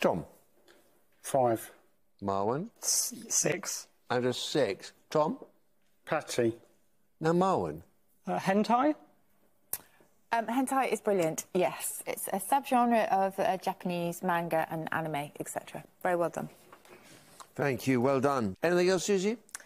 Tom? 5. Marwan? 6. And a 6. Tom? Patty. Now, Marwan? Hentai? Hentai is brilliant, yes. It's a subgenre of Japanese manga and anime, etc. Very well done. Thank you, well done. Anything else, Susie?